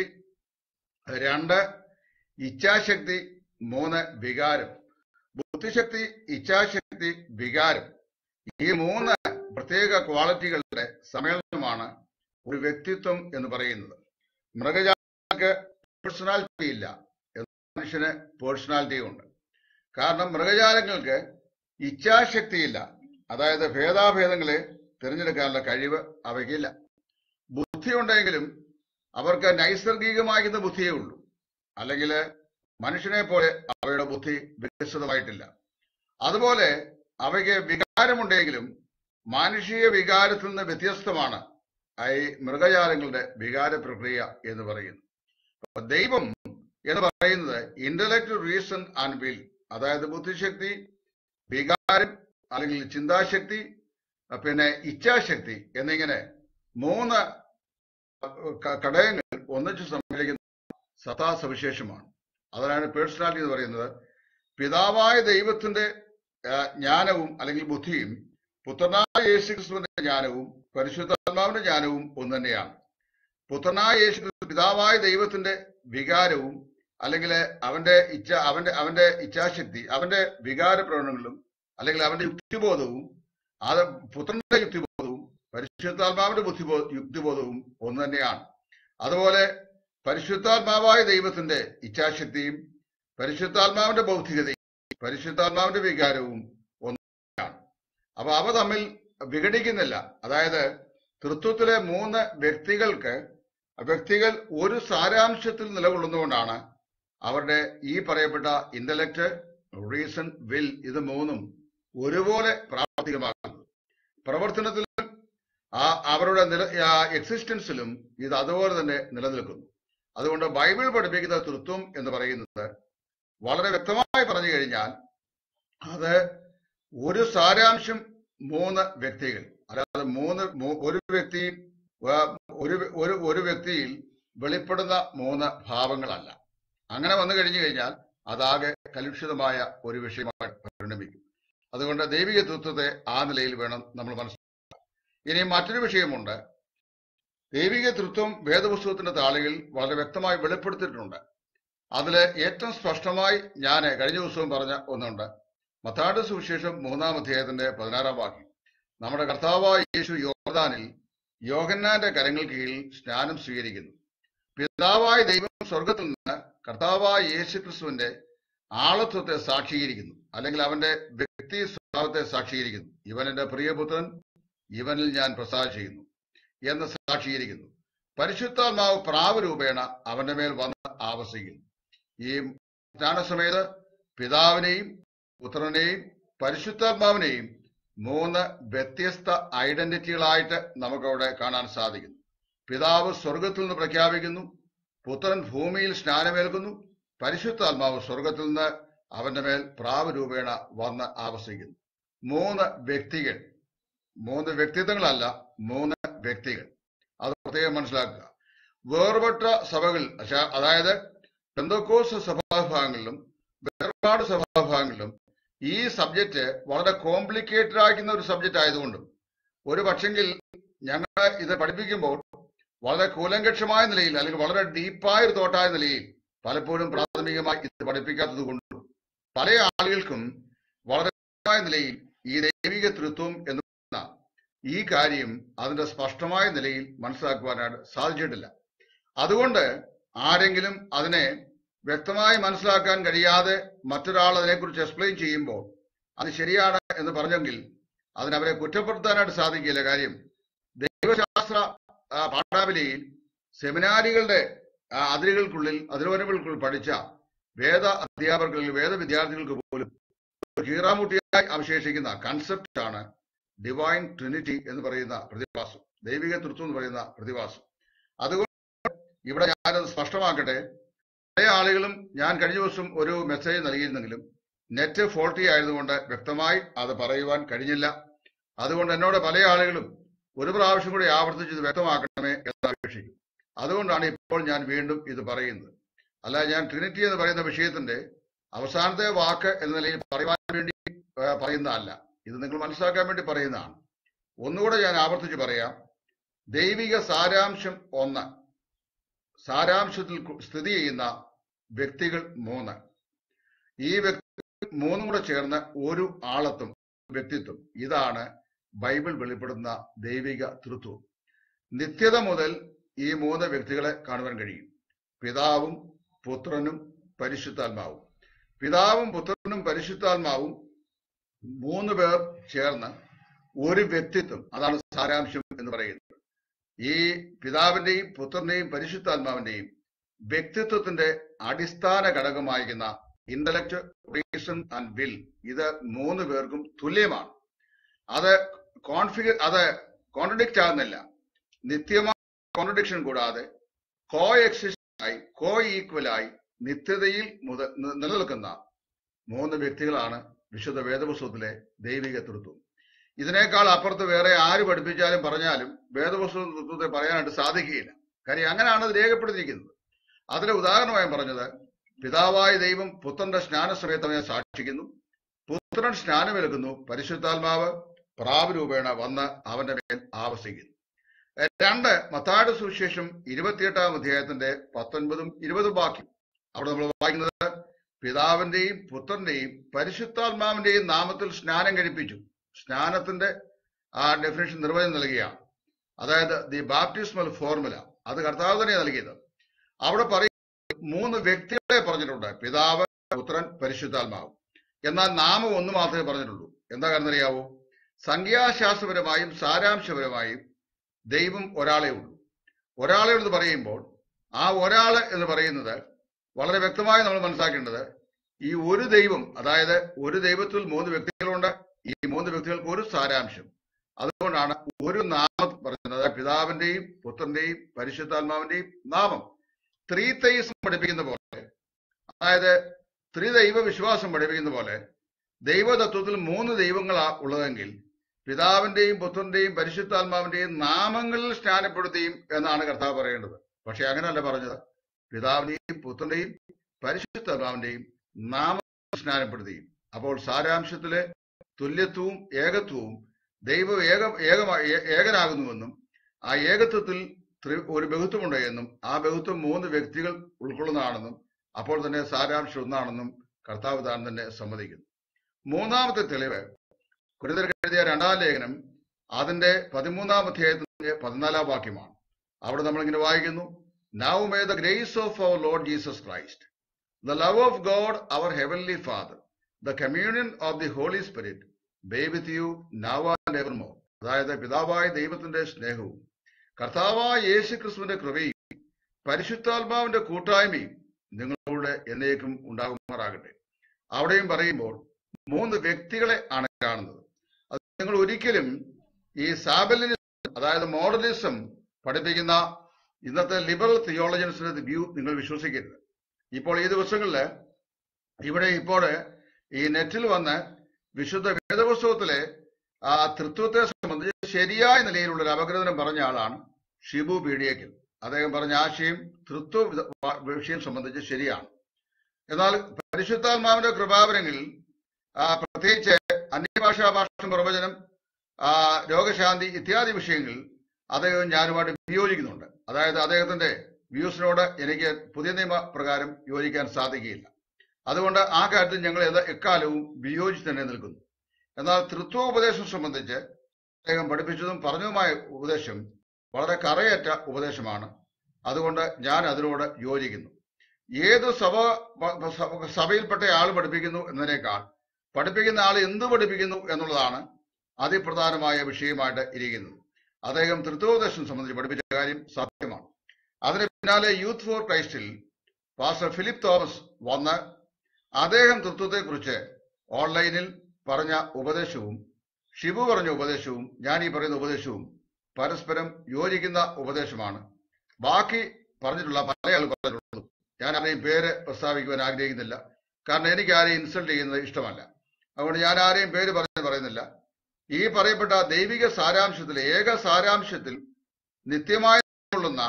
2 ഇച്ഛാശക്തി, 3 വികാരം. ബുദ്ധിശക്തി, ഇച്ഛാശക്തി, വികാരം, ഈ 3 പ്രത്യേക ക്വാളിറ്റികളുടെ സമ്മേളനമാണ് ഒരു വ്യക്തിത്വം എന്ന് പറയുന്നത്. മൃഗജാലങ്ങൾക്ക് പേഴ്സണാലിറ്റി ഇല്ല, മനുഷ്യന് പേഴ്സണാലിറ്റി ഉണ്ട്. കാരണം മൃഗജാലങ്ങൾക്ക് ഇച്ഛാശക്തിയില്ല, അതായത് ഭേദാഭേദങ്ങളെ തിരഞ്ഞെടുക്കാനുള്ള കഴിവ് അവയ്ക്കില്ല. ബുദ്ധി ഉണ്ടെങ്കിലും അവർക്ക് നൈസർഗികമാകുന്ന ബുദ്ധിയേ ഉള്ളൂ, അല്ലെങ്കിൽ മനുഷ്യനെ പോലെ അവയുടെ ബുദ്ധി വികസിതമായിട്ടില്ല. അതുപോലെ അവയ്ക്ക് വികാരമുണ്ടെങ്കിലും മാനുഷിക വികാരത്തിൽ നിന്ന് വ്യത്യസ്തമാണ് ഈ മൃഗജാലങ്ങളുടെ വികാര പ്രക്രിയ എന്ന് പറയുന്നു. ദൈവം എന്ന് പറയുന്നത് ഇന്റലക്ട്, റീസൺ ആൻഡ് വിൽ, അതായത് ബുദ്ധിശക്തി, വികാരം അല്ലെങ്കിൽ ചിന്താശക്തി, പിന്നെ ഇച്ഛാശക്തി എന്നിങ്ങനെ 3 ഘടകങ്ങൾ ഒന്നിച്ച് സമ്മേളിക്കുന്ന സത്താസവിശേഷമാണ്. അതാണ് പേഴ്സണാലിറ്റി എന്ന് പറയുന്നത്. പിതാവായ ദൈവത്തിന്റെ ജ്ഞാനവും അല്ലെങ്കിൽ ബുദ്ധിയും പുത്രനായ യേശുക്രിസ്തുവിന്റെ ജ്ഞാനവും പരിശുദ്ധാത്മാവിന്റെ ജ്ഞാനവും ഒന്ന് തന്നെയാണ്. പുത്രനായ യേശുക്രിസ്തു പിതാവായ ദൈവത്തിന്റെ വികാരവും അല്ലെങ്കിൽ അവന്റെ ഇച്ഛാശക്തി, അവന്റെ വികാര പ്രകടനങ്ങളും, അല്ലെങ്കിൽ അവന്റെ യുക്തിബോധവും, അത് പുത്രന്റെ യുക്തിബോധവും പരിശുദ്ധാത്മാവിന്റെ യുക്തിബോധവും ഒന്ന് തന്നെയാണ്. അതുപോലെ പരിശുദ്ധാത്മാവായ ദൈവത്തിന്റെ ഇച്ഛാശക്തിയും പരിശുദ്ധാത്മാവിന്റെ ബൗദ്ധികതയും പരിശുദ്ധാത്മാവിന്റെ വികാരവും ഒന്നാണ്. അപ്പൊ അവ തമ്മിൽ വിഘടിക്കുന്നില്ല. അതായത് തൃത്വത്തിലെ മൂന്ന് വ്യക്തികൾ ഒരു സാരാംശത്തിൽ നിലകൊള്ളുന്നതുകൊണ്ടാണ് അവരുടെ ഈ പറയപ്പെട്ട ഇന്റലക്ട്, റീസൺ, വിൽ ഇത് മൂന്നും ഒരുപോലെ പ്രാവർത്തികമാക്കുന്നത്. പ്രവർത്തനത്തിലും അവരുടെ എക്സിസ്റ്റൻസിലും ഇത് അതുപോലെ തന്നെ നിലനിൽക്കുന്നു. അതുകൊണ്ട് ബൈബിൾ പഠിപ്പിക്കുന്ന തൃത്വം എന്ന് പറയുന്നത് വളരെ വ്യക്തമായി പറഞ്ഞു കഴിഞ്ഞാൽ അത് ഒരു സാരാംശം, മൂന്ന് വ്യക്തികൾ. അല്ലാതെ ഒരു വ്യക്തിയിൽ വെളിപ്പെടുന്ന മൂന്ന് ഭാവങ്ങളല്ല. അങ്ങനെ വന്നു കഴിഞ്ഞു കഴിഞ്ഞാൽ അതാകെ കലുഷിതമായ ഒരു വിഷയമായി പരിണമിക്കും. അതുകൊണ്ട് ദൈവിക തൃത്വത്തെ ആ നിലയിൽ വേണം നമ്മൾ മനസ്സിലാക്കാൻ. ഇനി മറ്റൊരു വിഷയമുണ്ട്. ദൈവിക തൃത്വം വേദപുസ്തകത്തിന്റെ താളുകളിൽ വളരെ വ്യക്തമായി വെളിപ്പെടുത്തിയിട്ടുണ്ട്. അതില് ഏറ്റവും സ്പഷ്ടമായി ഞാൻ കഴിഞ്ഞ ദിവസവും പറഞ്ഞ ഒന്നുണ്ട്. മത്തായിയുടെ സുവിശേഷം 3-ാം അധ്യായത്തിന്റെ 16-ാം വാക്യം. നമ്മുടെ കർത്താവായ യേശു യോർദാനിൽ യോഹന്നാന്റെ കരങ്ങൾ കീഴിൽ സ്നാനം സ്വീകരിക്കുന്നു. പിതാവായ ദൈവം സ്വർഗത്തിൽ നിന്ന് കർത്താവായ യേശു ക്രിസ്തുവിന്റെ ആളത്വത്തെ സാക്ഷീകരിക്കുന്നു, അല്ലെങ്കിൽ അവന്റെ വ്യക്തി സ്വഭാവത്തെ സാക്ഷീകരിക്കുന്നു. ഇവൻ എന്റെ പ്രിയപുത്രൻ, ഇവനിൽ ഞാൻ പ്രസാദം ചെയ്യുന്നു എന്ന് സാക്ഷീകരിക്കുന്നു. പരിശുദ്ധാത്മാവ് പ്രാവരൂപേണ അവന്റെ മേൽ വന്ന് ആവസിക്കുന്നു. ഈ സ്നാനസമയത്ത് പിതാവിനെയും പുത്രനെയും പരിശുദ്ധാത്മാവിനെയും മൂന്ന് വ്യത്യസ്ത ഐഡന്റിറ്റികളായിട്ട് നമുക്കവിടെ കാണാൻ സാധിക്കുന്നു. പിതാവ് സ്വർഗത്തിൽ നിന്ന് പ്രഖ്യാപിക്കുന്നു, പുത്രൻ ഭൂമിയിൽ സ്നാനമേൽക്കുന്നു, പരിശുദ്ധാത്മാവ് സ്വർഗത്തിൽ നിന്ന് അവന്റെ മേൽ പ്രാവരൂപേണ വന്ന് ആവസിക്കുന്നു. മൂന്ന് വ്യക്തികൾ, മൂന്ന് വ്യക്തിത്വങ്ങളല്ല, മൂന്ന് വ്യക്തികൾ. അത് പ്രത്യേകം മനസ്സിലാക്കുക. വേർപെട്ട സഭകൾ, അതായത് പെന്തക്കോസ്ത് സഭാഭാഗങ്ങളിലും വേർപാട് സഭാഭാഗങ്ങളിലും ഈ സബ്ജക്റ്റ് വളരെ കോംപ്ലിക്കേറ്റഡ് ആക്കുന്ന ഒരു സബ്ജക്റ്റ് ആയതുകൊണ്ടും ഒരു പക്ഷെങ്കിൽ ഞങ്ങൾ ഇത് പഠിപ്പിക്കുമ്പോൾ വളരെ കൂലങ്കക്ഷമായ നിലയിൽ, അല്ലെങ്കിൽ വളരെ ഡീപ്പായ ഒരു തോട്ടായ നിലയിൽ പലപ്പോഴും പ്രാഥമികമായി ഇത് പഠിപ്പിക്കാത്തത് കൊണ്ടും പല ആളുകൾക്കും വളരെ നിലയിൽ ഈ ദൈവിക തൃത്വം എന്ന് പറയുന്ന ഈ കാര്യം അതിന്റെ സ്പഷ്ടമായ നിലയിൽ മനസ്സിലാക്കുവാനായിട്ട് സാധിച്ചിട്ടില്ല. അതുകൊണ്ട് ആരെങ്കിലും അതിനെ വ്യക്തമായി മനസ്സിലാക്കാൻ കഴിയാതെ മറ്റൊരാൾ അതിനെക്കുറിച്ച് എക്സ്പ്ലെയിൻ ചെയ്യുമ്പോൾ അത് ശരിയാണ് എന്ന് പറഞ്ഞെങ്കിൽ അതിനവരെ കുറ്റപ്പെടുത്താനായിട്ട് സാധിക്കില്ല. കാര്യം ദൈവശാസ്ത്ര പാഠാവലിയിൽ സെമിനാരികളുടെ അതിരുകൾക്കുള്ളിൽ പഠിച്ച വേദ അധ്യാപകർക്ക്, വേദ വിദ്യാർത്ഥികൾക്ക് പോലും കീറാമുട്ടിയായി അവശേഷിക്കുന്ന കൺസെപ്റ്റ് ആണ് ഡിവൈൻ ട്രിനിറ്റി എന്ന് പറയുന്ന പ്രതിഭാസം, ദൈവിക തൃത്വം എന്ന് പറയുന്ന പ്രതിഭാസം. അതുകൊണ്ട് ഇവിടെ ഞാനത് സ്പഷ്ടമാക്കട്ടെ. പല ആളുകളും, ഞാൻ കഴിഞ്ഞ ദിവസം ഒരു മെസ്സേജ് നൽകിയിരുന്നെങ്കിലും നെറ്റ് ഫോൾട്ടി ആയതുകൊണ്ട് വ്യക്തമായി അത് പറയുവാൻ കഴിഞ്ഞില്ല. അതുകൊണ്ട് എന്നോട് പല ആളുകളും ഒരു പ്രാവശ്യം കൂടി ആവർത്തിച്ച് ഇത് വ്യക്തമാക്കണമേ എന്ന് അപേക്ഷിക്കും. അതുകൊണ്ടാണ് ഇപ്പോൾ ഞാൻ വീണ്ടും ഇത് പറയുന്നത്. അല്ല, ഞാൻ ട്രിനിറ്റി എന്ന് പറയുന്ന വിഷയത്തിന്റെ അവസാനത്തെ വാക്ക് എന്ന നിലയിൽ പറയുവാൻ വേണ്ടി പറയുന്നതല്ല, ഇത് നിങ്ങൾ മനസ്സിലാക്കാൻ വേണ്ടി പറയുന്നതാണ്. ഒന്നുകൂടെ ഞാൻ ആവർത്തിച്ച് പറയാം. ദൈവിക സാരാംശം ഒന്ന്, സാരാംശത്തിൽ സ്ഥിതി ചെയ്യുന്ന വ്യക്തികൾ മൂന്ന്. ഈ വ്യക്തി മൂന്നും കൂടെ ചേർന്ന് ഒരു ആളത്വം, വ്യക്തിത്വം. ഇതാണ് ബൈബിൾ വെളിപ്പെടുന്ന ദൈവിക തൃത്വം. നിത്യത മുതൽ ഈ മൂന്ന് വ്യക്തികളെ കാണുവാൻ കഴിയും. പിതാവും പുത്രനും പരിശുദ്ധാത്മാവും. പിതാവും പുത്രനും പരിശുദ്ധാത്മാവും മൂന്ന് പേർ ചേർന്ന് ഒരു വ്യക്തിത്വം, അതാണ് സാരാംശം എന്ന് പറയുന്നത്. ഈ പിതാവിന്റെയും പുത്രന്റെയും പരിശുദ്ധാത്മാവിന്റെയും വ്യക്തിത്വത്തിന്റെ അടിസ്ഥാന ഘടകമായിരിക്കുന്ന ഇന്റലക്ട്, റീസൺ ആൻഡ് വിൽ, ഇത് മൂന്ന് പേർക്കും തുല്യമാണ്. അത് കോൺട്രഡിക്റ്റ് ആകുന്നില്ല. നിത്യമായ കോൺട്രഡിക്ഷൻ കൂടാതെ കോ എക്സിസ്റ്റായി, കോ ഈക്വലായി നിത്യതയിൽ നിലനിൽക്കുന്ന മൂന്ന് വ്യക്തികളാണ് വിശുദ്ധ വേദപുസ്തകത്തിലെ ദൈവിക തൃത്വം. ഇതിനേക്കാൾ അപ്പുറത്ത് വേറെ ആര് പഠിപ്പിച്ചാലും പറഞ്ഞാലും വേദപുസ്തക തൃത്വത്തെ പറയാനായിട്ട് സാധിക്കുകയില്ല. കാര്യം അങ്ങനെയാണ് അത് രേഖപ്പെടുത്തിയിരിക്കുന്നത്. അതിലെ ഉദാഹരണമായി പറഞ്ഞത്, പിതാവായ ദൈവം പുത്രന്റെ സ്നാനസമയത്ത് അവനെ സാക്ഷിക്കുന്നു, പുത്രൻ സ്നാനമേൽക്കുന്നു, പരിശുദ്ധാത്മാവ് പ്രാവരൂപേണ വന്ന് അവന്റെ മേൽ ആവസിക്കുന്നു. രണ്ട്, മത്തായിയുടെ സുവിശേഷം 28-ാം അധ്യായത്തിന്റെ 19-ഉം 20-ഉം വാക്യം. അവിടെ നമ്മൾ വായിക്കുന്നത് പിതാവിന്റെയും പുത്രന്റെയും പരിശുദ്ധാത്മാവിന്റെയും നാമത്തിൽ സ്നാനം കഴിപ്പിച്ചു. സ്നാനത്തിന്റെ ആ ഡെഫിനേഷൻ നിർവചനം നൽകുകയാണ്. അതായത് ദി ബാപ്റ്റിസ്മൽ ഫോർമുല, അത് കർത്താവ് തന്നെ നൽകിയത്. അവിടെ പറയും 3 വ്യക്തികളെ പറഞ്ഞിട്ടുണ്ട്, പിതാവ്, പുത്രൻ, പരിശുദ്ധാത്മാവ്. എന്നാൽ നാമം ഒന്ന് മാത്രമേ പറഞ്ഞിട്ടുള്ളൂ. എന്താ കാരണം അറിയാവോ? സംഖ്യാശാസ്ത്രപരമായും സാരാംശപരമായും ദൈവം ഒരാളെ ഉള്ളൂ. ഒരാളെ എന്ന് പറയുമ്പോൾ ആ ഒരാള് എന്ന് പറയുന്നത് വളരെ വ്യക്തമായി നമ്മൾ മനസ്സിലാക്കേണ്ടത്, ഈ ഒരു ദൈവം, അതായത് ഒരു ദൈവത്തിൽ 3 വ്യക്തികളുണ്ട്. ഈ 3 വ്യക്തികൾക്ക് ഒരു സാരാംശം. അതുകൊണ്ടാണ് ഒരു നാമം പറയുന്നത്. അതായത് പിതാവിന്റെയും പുത്രന്റെയും പരിശുദ്ധാത്മാവിന്റെയും നാമം. ത്രിതൈസം പഠിപ്പിക്കുന്ന പോലെ, അതായത് ത്രിദൈവ വിശ്വാസം പഠിപ്പിക്കുന്ന പോലെ, ദൈവതത്വത്തിൽ 3 ദൈവങ്ങളാ ഉള്ളതെങ്കിൽ പിതാവിന്റെയും പുത്രന്റെയും പരിശുദ്ധാത്മാവിന്റെയും നാമങ്ങളിൽ സ്നാനപ്പെടുത്തിയും എന്നാണ് കർത്താവ് പറയേണ്ടത്. പക്ഷെ അങ്ങനെയല്ല പറഞ്ഞത്. പിതാവിന്റെയും പുത്രന്റെയും പരിശുദ്ധാത്മാവിന്റെയും നാമം സ്നാനപ്പെടുത്തിയും. അപ്പോൾ സാരാംശത്തിലെ തുല്യത്വവും ഏകത്വവും ദൈവം ഏകനാകുന്നുവെന്നും ആ ഏകത്വത്തിൽ ഒരു ബഹുത്വമുണ്ട് എന്നും ആ ബഹുത്വം 3 വ്യക്തികൾ ഉൾക്കൊള്ളുന്നതാണെന്നും അപ്പോൾ തന്നെ സാരാംശം ഒന്നാണെന്നും കർത്താവ് താൻ തന്നെ സമ്മതിക്കുന്നു. മൂന്നാമത്തെ തെളിവ് കൊരിന്ത്യർക്ക് എഴുതിയ 2-ാം ലേഖനം അതിന്റെ 13-ാം അധ്യായത്തിന്റെ 14-ാം വാക്യമാണ്. അവിടെ നമ്മളിങ്ങനെ വായിക്കുന്നു, Now may the grace of our Lord Jesus Christ, the love of God our Heavenly Father, the communion of the Holy Spirit be with you now and evermore. അതായത് പിതാവായ ദൈവത്തിന്റെ സ്നേഹവും കർത്താവായ യേശു ക്രിസ്തുവിന്റെ കൃപയും പരിശുദ്ധാത്മാവിന്റെ കൂട്ടായ്മയും നിങ്ങളുടെ എന്നേക്കും ഉണ്ടാകുമാറാകട്ടെ. അവിടെയും പറയുമ്പോൾ 3 വ്യക്തികളെ ആണ് കാണുന്നത്. അത് നിങ്ങൾ ഒരിക്കലും ഈ സാബലിനിസം, അതായത് മോഡലിസം പഠിപ്പിക്കുന്ന ഇന്നത്തെ ലിബറൽ തിയോളജൻസിന്റെ വ്യൂ നിങ്ങൾ വിശ്വസിക്കരുത്. ഇപ്പോൾ ഈ ദിവസങ്ങളിൽ ഇപ്പോൾ ഈ നെറ്റിൽ വന്ന് വിശുദ്ധ വേദപുസ്തകത്തിലെ ആ തൃത്വത്തെ സംബന്ധിച്ച് ശരിയായ നിലയിലുള്ള ഒരു അപഗ്രഥനം പറഞ്ഞ ആളാണ് ഷിബു പീഡിയക്കൽ. അദ്ദേഹം പറഞ്ഞ ആശയം തൃത്വ വിഷയം സംബന്ധിച്ച് ശരിയാണ്. എന്നാൽ പരിശുദ്ധാത്മാവിന്റെ കൃപാവരങ്ങളിൽ പ്രത്യേകിച്ച് അന്യഭാഷാ ഭാഷണം, പ്രവചനം, രോഗശാന്തി ഇത്യാദി വിഷയങ്ങളിൽ അദ്ദേഹം ഞാനുമായിട്ട് വിയോജിക്കുന്നുണ്ട്. അതായത് അദ്ദേഹത്തിന്റെ വ്യൂസിനോട് എനിക്ക് പുതിയ നിയമ പ്രകാരം യോജിക്കാൻ സാധിക്കുകയില്ല. അതുകൊണ്ട് ആ കാര്യത്തിൽ ഞങ്ങൾ എക്കാലവും വിയോജിച്ച് തന്നെ നിൽക്കുന്നു. എന്നാൽ തൃത്വോപദേശം സംബന്ധിച്ച് അദ്ദേഹം പഠിപ്പിച്ചതും പറഞ്ഞതുമായ ഉപദേശം വളരെ കറയറ്റ ഉപദേശമാണ്. അതുകൊണ്ട് ഞാൻ അതിനോട് യോജിക്കുന്നു. ഏത് സഭയിൽപ്പെട്ട ആൾ പഠിപ്പിക്കുന്നു എന്നതിനേക്കാൾ പഠിപ്പിക്കുന്ന ആൾ എന്ത് പഠിപ്പിക്കുന്നു എന്നുള്ളതാണ് അതിപ്രധാനമായ വിഷയമായിട്ട് ഇരിക്കുന്നത്. അദ്ദേഹം തൃത്വോപദേശം സംബന്ധിച്ച് പഠിപ്പിച്ച കാര്യം സത്യമാണ്. അതിന് പിന്നാലെ യൂത്ത് ഫോർ ക്രൈസ്റ്റിൽ പാസ്റ്റർ ഫിലിപ്പ് തോമസ് വന്ന് അദ്ദേഹം തൃത്വത്തെക്കുറിച്ച് ഓൺലൈനിൽ പറഞ്ഞ ഉപദേശവും ഷിബു പറഞ്ഞ ഉപദേശവും ഞാൻ ഈ പറയുന്ന ഉപദേശവും പരസ്പരം യോജിക്കുന്ന ഉപദേശമാണ്. ബാക്കി പറഞ്ഞിട്ടുള്ള പല ആൾ പറഞ്ഞിട്ടുള്ളൂ. ഞാൻ ആരെയും പേര് പ്രസ്താവിക്കുവാൻ ആഗ്രഹിക്കുന്നില്ല. കാരണം എനിക്ക് ആരെയും ഇൻസൾട്ട് ചെയ്യുന്നത് ഇഷ്ടമല്ല. അതുകൊണ്ട് ഞാൻ ആരെയും പേര് പറയുന്നില്ല. ഈ പറയപ്പെട്ട ദൈവിക സാരാംശത്തിൽ, ഏക സാരാംശത്തിൽ നിത്യമായി കൊള്ളുന്ന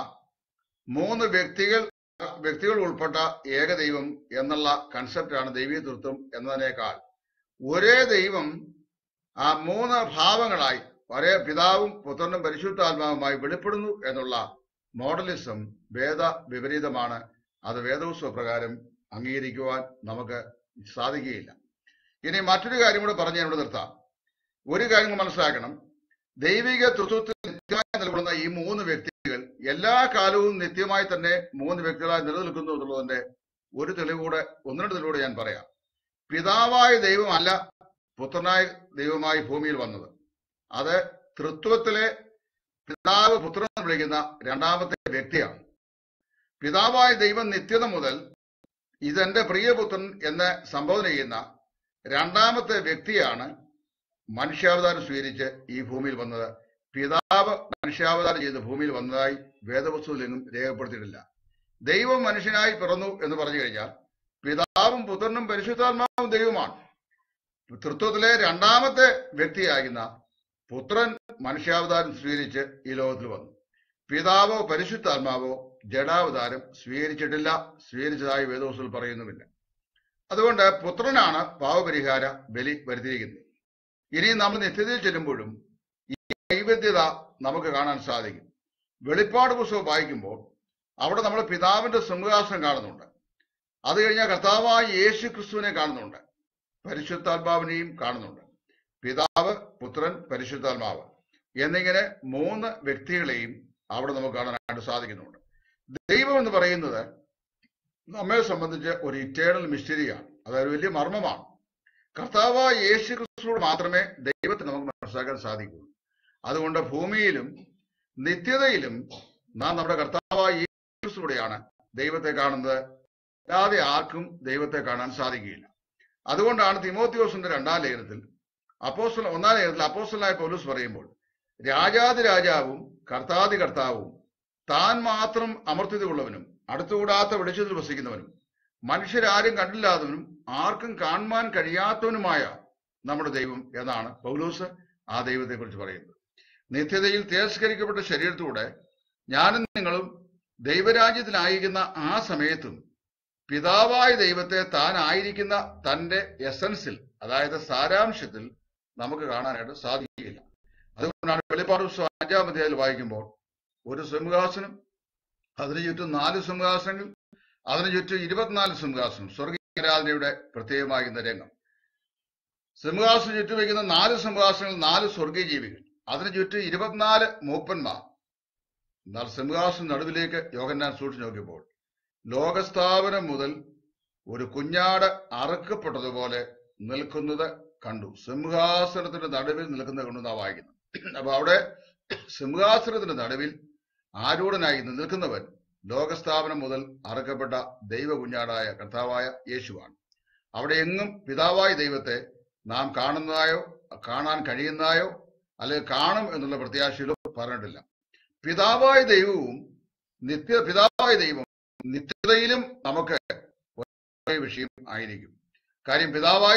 3 വ്യക്തികൾ ഉൾപ്പെട്ട ഏകദൈവം എന്നുള്ള കൺസെപ്റ്റാണ് ദൈവീയ തൃത്വം എന്നതിനേക്കാൾ ഒരേ ദൈവം ആ 3 ഭാവങ്ങളായി ഒരേ പിതാവും പുത്രനും പരിശുദ്ധാത്മാവുമായി വെളിപ്പെടുന്നു എന്നുള്ള മോഡലിസം വേദ വിപരീതമാണ്. അത് വേദോത്സവ പ്രകാരം അംഗീകരിക്കുവാൻ നമുക്ക് സാധിക്കുകയില്ല. ഇനി മറ്റൊരു കാര്യം കൂടെ പറഞ്ഞ് ഞാനിവിടെ നിർത്താം. ഒരു കാര്യം മനസ്സിലാക്കണം, ദൈവിക തൃത്വത്തിൽ നിത്യമായി നിലകൊള്ളുന്ന ഈ 3 വ്യക്തികൾ എല്ലാ കാലവും നിത്യമായി തന്നെ 3 വ്യക്തികളായി നിലനിൽക്കുന്നു എന്നുള്ളതിന്റെ ഒരു തെളിവൂടെ, 1-2 തെളിവൂടെ ഞാൻ പറയാം. പിതാവായ ദൈവമല്ല പുത്രനായ ദൈവമായി ഭൂമിയിൽ വന്നത്. അത് തൃത്വത്തിലെ പിതാവ് പുത്രൻ എന്ന് വിളിക്കുന്ന 2ാമത്തെ വ്യക്തിയാണ്. പിതാവായ ദൈവം നിത്യത മുതൽ ഇതെന്റെ പ്രിയപുത്രൻ എന്ന് സംബോധന ചെയ്യുന്ന 2ാമത്തെ വ്യക്തിയാണ് മനുഷ്യാവതാരം സ്വീകരിച്ച് ഈ ഭൂമിയിൽ വന്നത്. പിതാവ് മനുഷ്യാവതാരം ചെയ്ത് ഭൂമിയിൽ വന്നതായി വേദപുസ്തകത്തിലെങ്ങും രേഖപ്പെടുത്തിയിട്ടില്ല. ദൈവം മനുഷ്യനായി പിറന്നു എന്ന് പറഞ്ഞു കഴിഞ്ഞാൽ പിതാവും പുത്രനും പരിശുദ്ധാത്മാവും ദൈവമാണ്. തൃത്വത്തിലെ 2ാമത്തെ വ്യക്തിയാകുന്ന പുത്രൻ മനുഷ്യാവതാരം സ്വീകരിച്ച് ഈ ലോകത്തിൽ വന്നു. പിതാവോ പരിശുദ്ധാത്മാവോ ജഡാവതാരം സ്വീകരിച്ചിട്ടില്ല, സ്വീകരിച്ചതായി വേദപുസ്തകത്തിൽ പറയുന്നുമില്ല. അതുകൊണ്ട് പുത്രനാണ് പാവപരിഹാര ബലി വരുത്തിയിരിക്കുന്നത്. ഇനി നമ്മൾ നിത്യതയിൽ ചെല്ലുമ്പോഴും ഈ വൈവിധ്യത നമുക്ക് കാണാൻ സാധിക്കും. വെളിപ്പാട് പുസ്തകം വായിക്കുമ്പോൾ അവിടെ നമ്മൾ പിതാവിന്റെ സിംഹാസനം കാണുന്നുണ്ട്. അത് കഴിഞ്ഞാൽ കർത്താവായ യേശു ക്രിസ്തുവിനെ കാണുന്നുണ്ട്, പരിശുദ്ധാത്മാവിനെയും കാണുന്നുണ്ട്. പിതാവ്, പുത്രൻ, പരിശുദ്ധാത്മാവ് എന്നിങ്ങനെ മൂന്ന് വ്യക്തികളെയും അവിടെ നമുക്ക് കാണാനായിട്ട് സാധിക്കുന്നുണ്ട്. ദൈവം എന്ന് പറയുന്നത് നമ്മെ സംബന്ധിച്ച് ഒരു ഇറ്റേണൽ മിസ്റ്ററിയാണ്, അതായത് വലിയ മർമ്മമാണ്. കർത്താവായ യേശു ക്രിസ്തുവോട് മാത്രമേ ദൈവത്തെ നമുക്ക് മനസ്സിലാക്കാൻ സാധിക്കൂ. അതുകൊണ്ട് ഭൂമിയിലും നിത്യതയിലും നാം നമ്മുടെ കർത്താവായ യേശു ക്രിസ്തുവോടെയാണ് ദൈവത്തെ കാണുന്നത്. അല്ലാതെ ആർക്കും ദൈവത്തെ കാണാൻ സാധിക്കുകയില്ല. അതുകൊണ്ടാണ് തിമോത്തിയോസിന്റെ 2-ാം ലേഖനത്തിൽ 1-ാം ലേഖനത്തിൽ അപ്പോസ്തലനായ പൗലോസ് പറയുമ്പോൾ, രാജാതി രാജാവും കർത്താതി കർത്താവും താൻ മാത്രം അമർത്യതയുള്ളവനും അടുത്തുകൂടാത്ത വെളിച്ചത്തിൽ വസിക്കുന്നവനും മനുഷ്യരാരും കണ്ടില്ലാത്തവനും ആർക്കും കാണുവാൻ കഴിയാത്തവനുമായ നമ്മുടെ ദൈവം എന്നാണ് പൗലോസ് ആ ദൈവത്തെ കുറിച്ച് പറയുന്നത്. നിത്യതയിൽ തിരസ്കരിക്കപ്പെട്ട ശരീരത്തിലൂടെ ഞാനും നിങ്ങളും ദൈവരാജ്യത്തിലായിരിക്കുന്ന ആ സമയത്തും പിതാവായ ദൈവത്തെ താൻ ആയിരിക്കുന്ന തന്റെ എസൻസിൽ, അതായത് സാരാംശത്തിൽ നമുക്ക് കാണാനായിട്ട് സാധിക്കുകയില്ല. അതുകൊണ്ടാണ് വെളിപ്പാട് പുസ്തകം 5-ാം അധ്യായത്തിൽ വായിക്കുമ്പോൾ ഒരു സിംഹാസനം, അതിനു ചുറ്റും 4 സിംഹാസനങ്ങൾ, അതിനു ചുറ്റും 24 സിംഹാസനം, സ്വർഗീയ ആരാധനയുടെ പ്രത്യേകമാകുന്ന രംഗം. സിംഹാസനം ചുറ്റും വയ്ക്കുന്ന 4 സിംഹാസനങ്ങൾ, 4 സ്വർഗീയ ജീവികൾ, അതിനു ചുറ്റും 24 മൂപ്പന്മാർ. എന്നാൽ സിംഹാസനം നടുവിലേക്ക് യോഹന്നാൻ സൂക്ഷിച്ചു നോക്കിയപ്പോൾ ലോകസ്ഥാപനം മുതൽ ഒരു കുഞ്ഞാട് അറുക്കപ്പെട്ടതുപോലെ നിൽക്കുന്നത് കണ്ടു. സിംഹാസനത്തിന്റെ നടുവിൽ നിൽക്കുന്നത് കൊണ്ടെന്നാ വായിക്കുന്നത്. അപ്പൊ അവിടെ സിംഹാസനത്തിന്റെ നടുവിൽ ആരൂഢനായി നിൽക്കുന്നവൻ ലോകസ്ഥാപനം മുതൽ അറുക്കപ്പെട്ട ദൈവ കുഞ്ഞാടായ കർത്താവായ യേശുവാണ്. അവിടെ എങ്ങും പിതാവായ ദൈവത്തെ നാം കാണുന്നതായോ കാണാൻ കഴിയുന്നതായോ അല്ലെങ്കിൽ കാണും എന്നുള്ള പ്രത്യാശയിലോ പറഞ്ഞിട്ടില്ല. പിതാവായ ദൈവവും പിതാവായ ദൈവം നിത്യതയിലും നമുക്ക് ഒരേ വിഷയം ആയിരിക്കും. കാര്യം പിതാവായ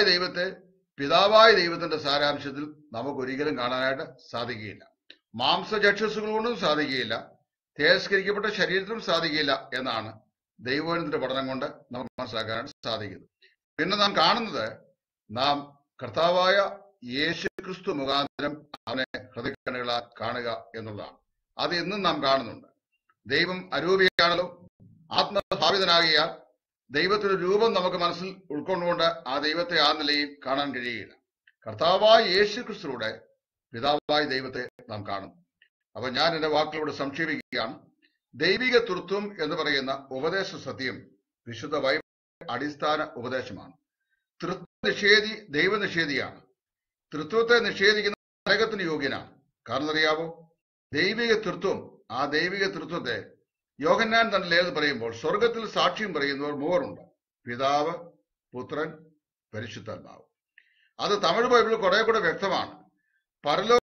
ദൈവത്തിന്റെ സാരാംശത്തിൽ നമുക്ക് ഒരിക്കലും കാണാനായിട്ട് സാധിക്കുകയില്ല. മാംസചക്ഷുസുകൾ കൊണ്ടും സാധിക്കുകയില്ല, തിരസ്കരിക്കപ്പെട്ട ശരീരത്തിലും സാധിക്കുകയില്ല എന്നാണ് ദൈവവചനത്തിന്റെ പഠനം കൊണ്ട് നമുക്ക് മനസ്സിലാക്കാനായിട്ട് സാധിക്കുന്നത്. പിന്നെ നാം കാണുന്നത്, നാം കർത്താവായ യേശു ക്രിസ്തു മുഖാന്തരം അവനെ ഹൃദയക്കണ്ണുകളാൽ കാണുക എന്നുള്ളതാണ്. അത് എന്നും നാം കാണുന്നുണ്ട്. ദൈവം അരൂപിയാണല്ലോ, ആത്മഭാവിതനാകിയാൽ ദൈവത്തിന്റെ രൂപം നമുക്ക് മനസ്സിൽ ഉൾക്കൊണ്ടുകൊണ്ട് ആ ദൈവത്തെ ആ നിലയിൽ കാണാൻ കഴിയുകയില്ല. കർത്താവായ യേശു ക്രിസ്തുവിലൂടെ പിതാവായ ദൈവത്തെ നാം കാണുന്നു. അപ്പൊ ഞാൻ എന്റെ വാക്കുകളോട് സംക്ഷേപിക്കുകയാണ്. ദൈവിക തൃത്വം എന്ന് പറയുന്ന ഉപദേശ സത്യം വിശുദ്ധ ബൈബിൾ അടിസ്ഥാന ഉപദേശമാണ്. തൃത്വ നിഷേധി ദൈവനിഷേധിയാണ്. തൃത്വത്തെ നിഷേധിക്കുന്ന നരകത്തിന് യോഗ്യനാണ്. കാരണം അറിയാവോ, ദൈവിക തൃത്വം, ആ ദൈവിക തൃത്വത്തെ യോഹന്നാൻ തന്റെ ലേഖനത്തിൽ പറയുമ്പോൾ സ്വർഗത്തിൽ സാക്ഷ്യം പറയുന്നവർ 3 ഉണ്ട്: പിതാവ്, പുത്രൻ, പരിശുദ്ധാത്മാവ്. അത് തമിഴ് ബൈബിളിൽ കുറെ കൂടെ വ്യക്തമാണ്. പരലോക